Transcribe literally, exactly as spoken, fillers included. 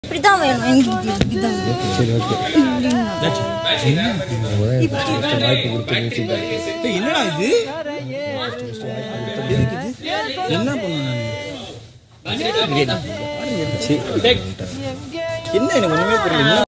இப்படிதான் வேணும் எனக்கு இதுதான் சரி ஓகே என்னடா இது என்ன பண்ணணும் என்ன எனக்கு ஒண்ணுமே புரியல